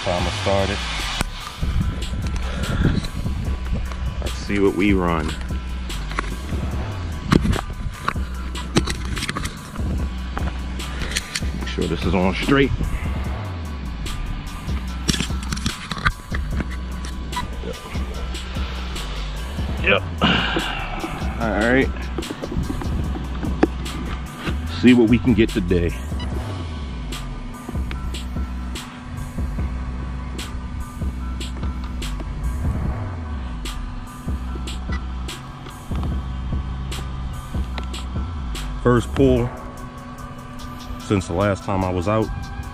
Timer started. Let's see what we run. Make sure this is on straight. Yep. All right. See what we can get today. First pull since the last time I was out.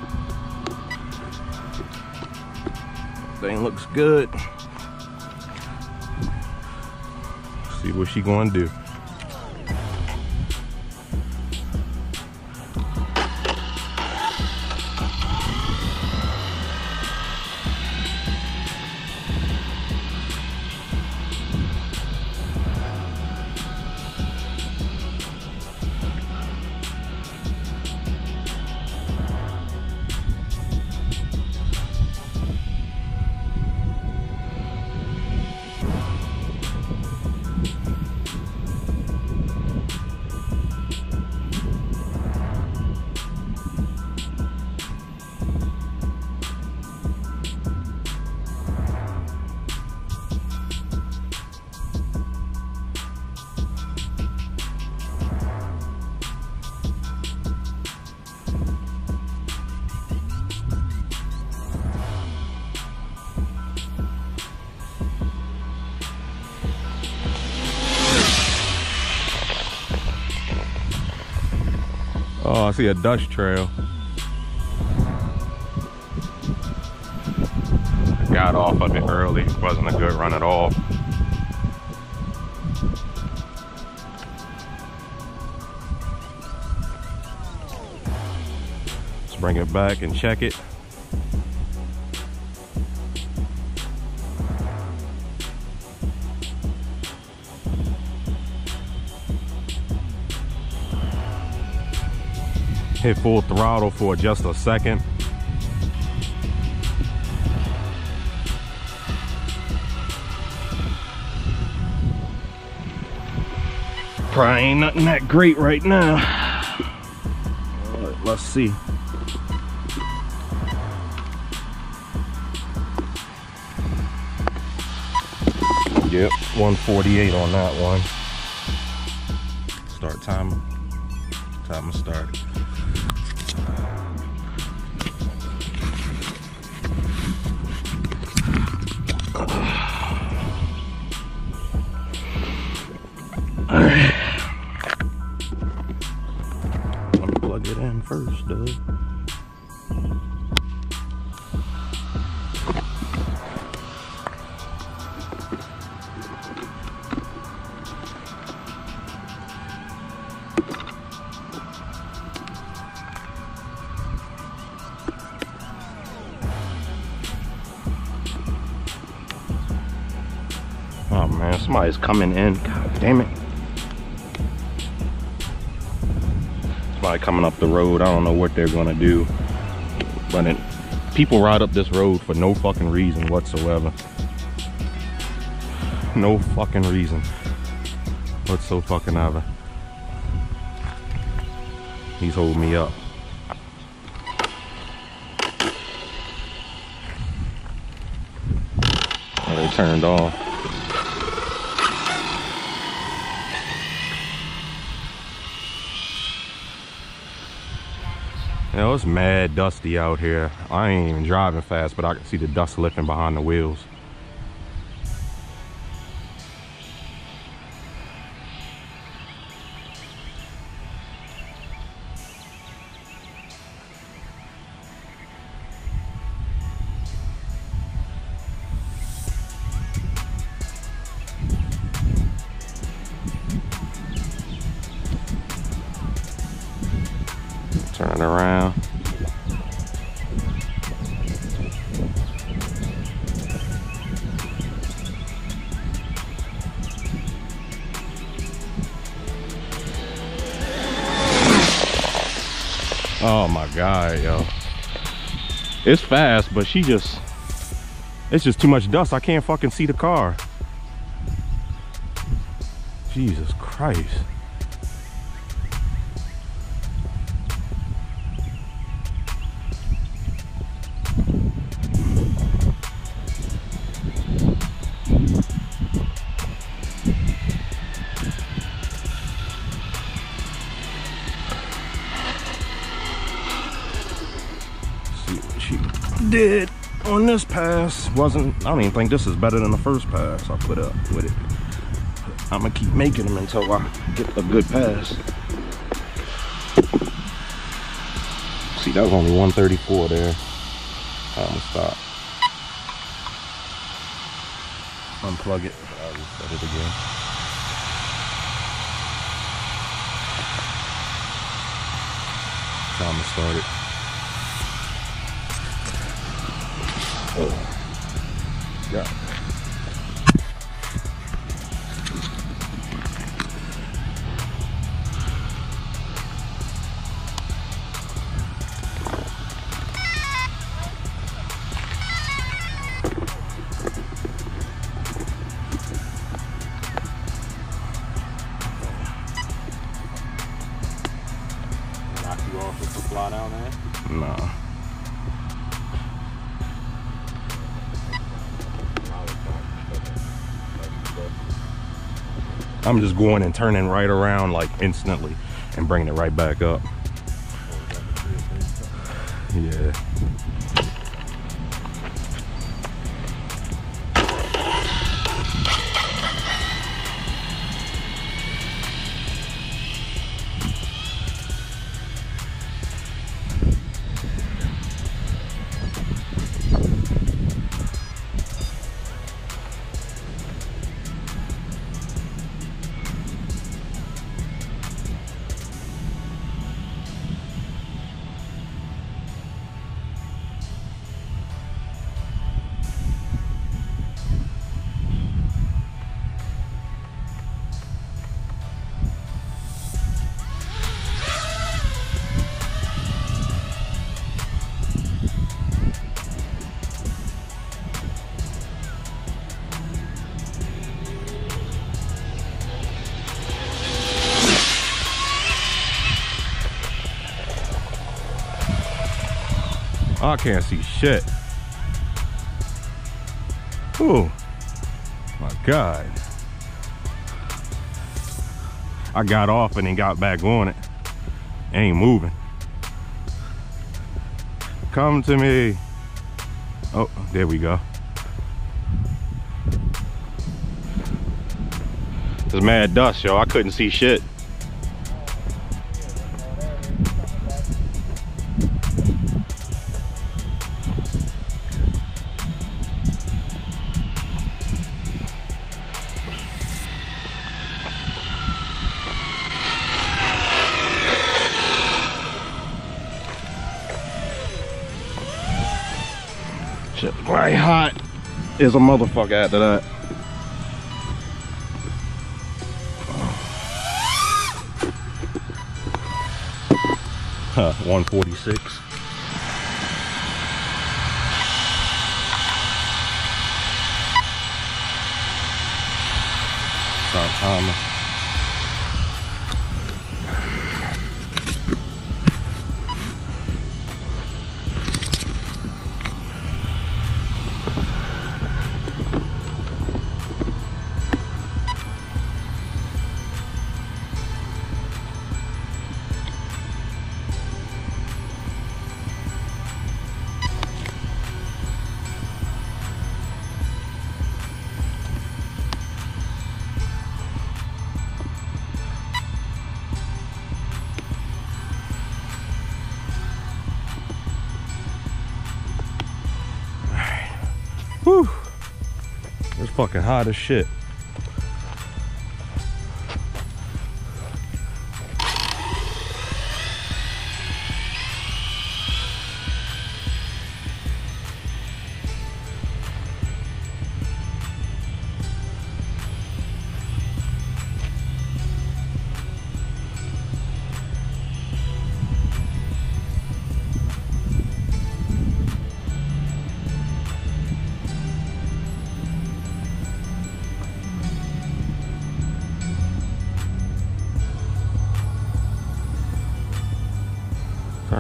Thing looks good. See what she gonna do. Oh, I see a dust trail. I got off of it early. Wasn't a good run at all. Let's bring it back and check it. Hit full throttle for just a second. Probably ain't nothing that great right now. Let's see. Yep, 148 on that one. Start timer. Timer started. Alright. Let me plug it in first, though. Oh man, somebody's coming in. God damn it. Somebody coming up the road. I don't know what they're gonna do. But people ride up this road for no fucking reason whatsoever. No fucking reason whatsoever. He's holding me up. Oh, they turned off. You know, it's mad dusty out here. I ain't even driving fast, but I can see the dust lifting behind the wheels. Turn it around. Oh my God, yo. It's fast, but it's just too much dust. I can't fucking see the car. Jesus Christ. Did on this pass I don't even think this is better than the first pass I put up with it. I'm gonna keep making them until I get a good pass. See, that was only 134 there. I'm gonna stop. Unplug it. I'll reset it again. Time to start it. Oh, yeah. Knock you off with the fly down there? Nah. I'm just going and turning right around like instantly and bringing it right back up. Yeah. I can't see shit. Oh my God. I got off and then got back on it. Ain't moving. Come to me. Oh, there we go. There's mad dust, yo. I couldn't see shit. Shit, right hot is a motherfucker after that. Huh, 146. Start timer. Whew. It's fucking hot as shit.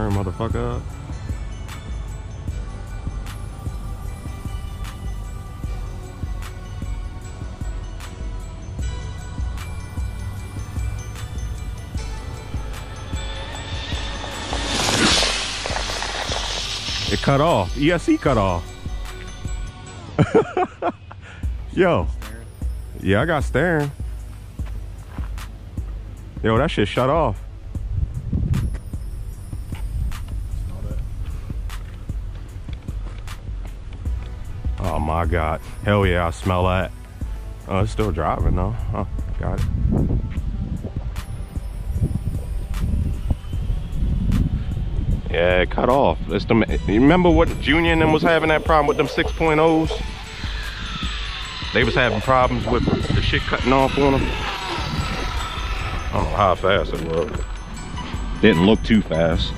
turn motherfucker up. It cut off. ESC cut off. Yo. Yeah, I got steering. Yo, that shit shut off. Oh my God. Hell yeah, I smell that. Oh, it's still driving though. Oh, got it. Yeah, it cut off. It's the, you remember what Junior and them was having that problem with them 6.0s? They was having problems with the shit cutting off on them. I don't know how fast it was. Didn't look too fast.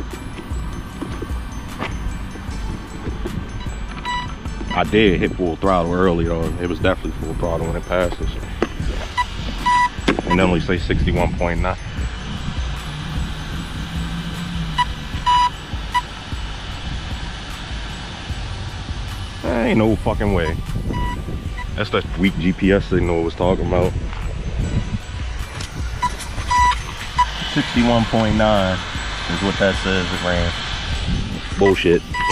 I did hit full throttle early though. It was definitely full throttle when it passes. And then only say 61.9. Ain't no fucking way. That's the weak GPS signal I was talking about. 61.9 is what that says it ran. Bullshit.